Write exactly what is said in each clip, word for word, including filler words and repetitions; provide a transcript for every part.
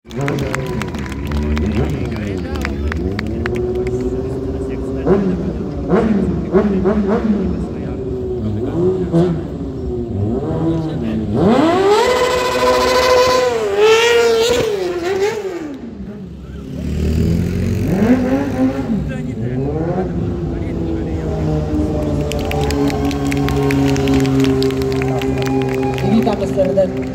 Witamy serdecznie.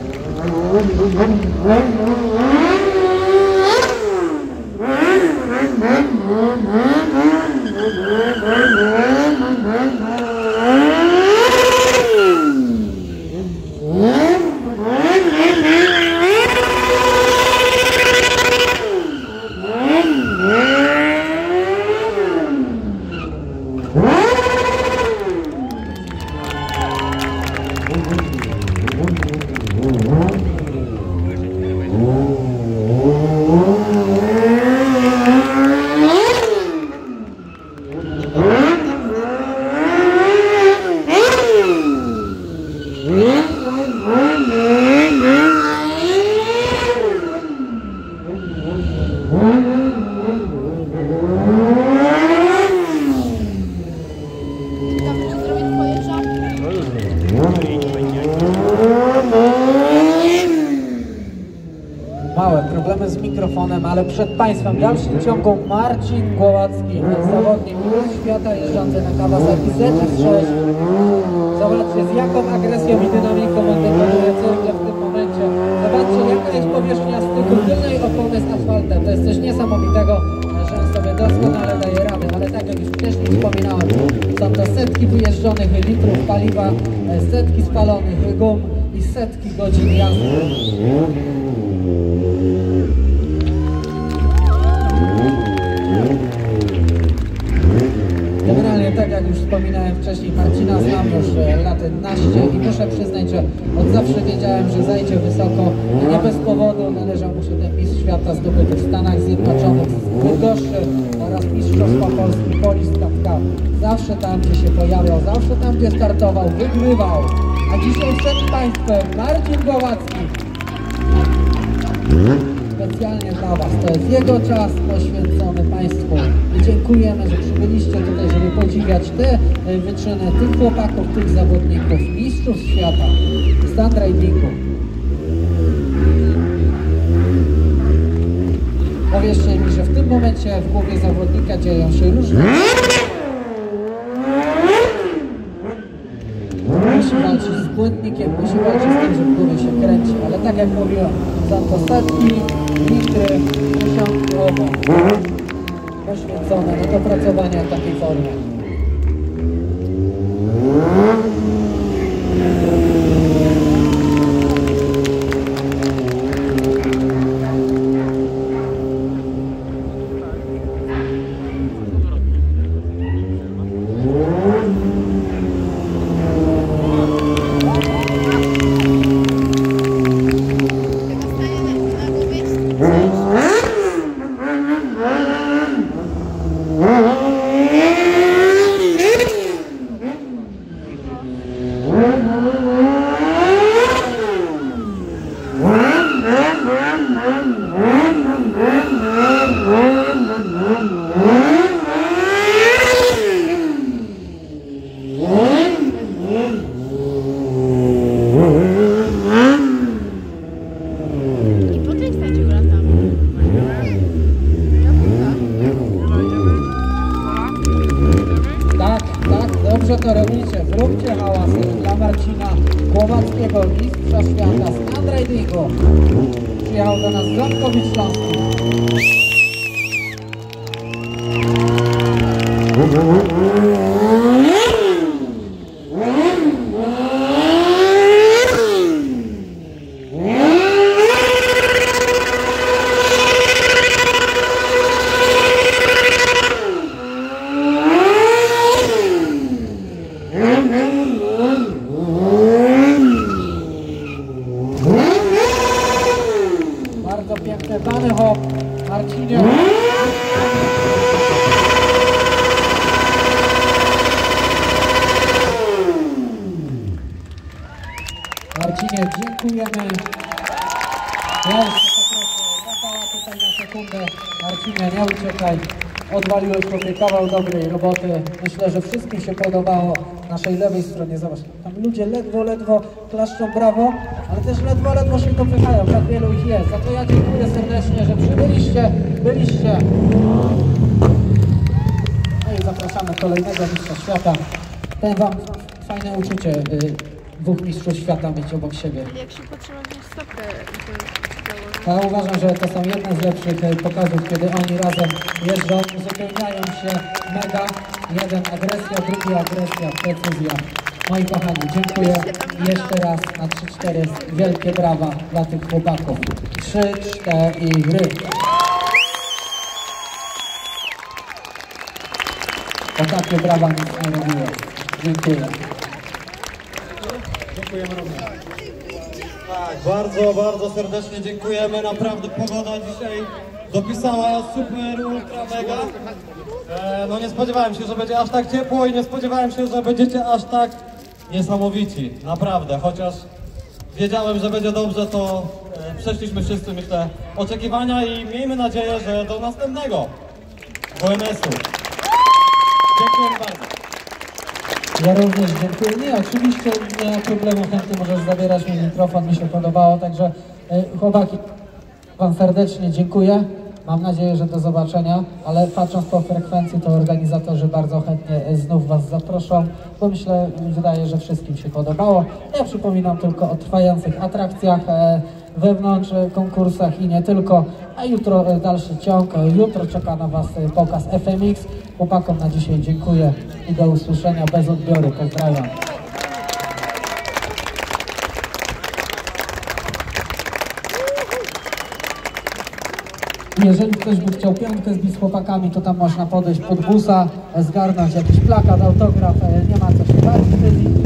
Małe problemy z mikrofonem, ale przed Państwem w dalszym ciągu Marcin Głowacki, zawodnik mistrz świata jeżdżący na Kawasaki Z X sześć. Zobaczcie, z jaką agresją i dynamiką on wykonuje cyrkle w tym momencie. Zobaczcie, jaka jest powierzchnia styku tylnej opony z asfaltem. To jest coś niesamowitego, że on sobie doskonale daje radę, ale tak jak już wcześniej wspominałem, są to setki wyjeżdżonych litrów paliwa, setki spalonych gum i setki godzin jazdy. Generalnie, tak jak już wspominałem wcześniej, Marcina znam już lat naście i muszę przyznać, że od zawsze wiedziałem, że zajdzie wysoko i nie bez powodu należał mu się ten mistrz świata zdobyty w Stanach Zjednoczonych z Bydgoszczy oraz mistrzostwa Polski Polistat Cup. Zawsze tam, gdzie się pojawiał, zawsze tam, gdzie startował, wygrywał. A dzisiaj przed Państwem Marcin Głowacki. Specjalnie dla Was. To jest jego czas poświęcony Państwu. I dziękujemy, że przybyliście tutaj, żeby podziwiać te wyczyny tych chłopaków, tych zawodników, mistrzów świata w stand ridingu. Powiedzcie mi, że w tym momencie w głowie zawodnika dzieją się różne... Musi walczyć z błędnikiem, musi walczyć z tym, że w głowie się kręci, ale tak jak mówiłem, są to setki, litry, tysiącowo poświęcone na dopracowanie takiej formy. Dobrze to robicie, zróbcie hałas dla Marcina Głowackiego, mistrza świata stand ridingu. Przyjechał do nas z Ząbkowic Śląskich. Bardzo piękny bunny hop, Marcinie. Marcinie, dziękujemy. Jeszcze poproszę sekundę. Marcinie, nie uciekaj. Odwaliłeś chłopie kawał dobrej roboty. Myślę, że wszystkim się podobało. Naszej lewej stronie, zobacz, tam ludzie ledwo, ledwo klaszczą brawo, ale też ledwo, ledwo się dopychają. Tak wielu ich jest. Za to ja dziękuję serdecznie, że przybyliście, byliście. No i zapraszamy kolejnego mistrza świata. Powiem wam fajne uczucie y, dwóch mistrzów świata mieć obok siebie. Jak się potrzeba wziąć stopkę i to Ja uważam, że to są jedne z lepszych e, pokazów, kiedy oni razem jeżdżą, uzupełniają się mega. Jeden agresja, drugi agresja, precyzja. Moi kochani, dziękuję i jeszcze raz na trzy cztery wielkie brawa dla tych chłopaków. trzy cztery. O takie brawa nic nie robiłem. Dziękuję. Dziękujemy również. Tak, bardzo, bardzo serdecznie dziękujemy. Naprawdę pogoda dzisiaj dopisała super, ultra, mega. E, no nie spodziewałem się, że będzie aż tak ciepło i nie spodziewałem się, że będziecie aż tak niesamowici. Naprawdę, chociaż wiedziałem, że będzie dobrze, to e, przeszliśmy wszyscy, myślę, oczekiwania i miejmy nadzieję, że do następnego W M S-u. Dziękuję bardzo. Ja również dziękuję. Nie, oczywiście nie ma problemu, chętnie możesz zabierać mi mikrofon, mi się podobało, także y, chłopaki, wam serdecznie dziękuję. Mam nadzieję, że do zobaczenia, ale patrząc po frekwencji, to organizatorzy bardzo chętnie znów was zaproszą, bo myślę, wydaje, że wszystkim się podobało. Ja przypominam tylko o trwających atrakcjach e, wewnątrz e, konkursach i nie tylko, a jutro e, dalszy ciąg. E, jutro czeka na was e, pokaz F M X. Chłopakom na dzisiaj dziękuję i do usłyszenia bez odbioru. Pozdrawiam. Jeżeli ktoś by chciał piątkę zbić z chłopakami, to tam można podejść pod busa, zgarnąć jakiś plakat, autograf, nie ma co się bardziej.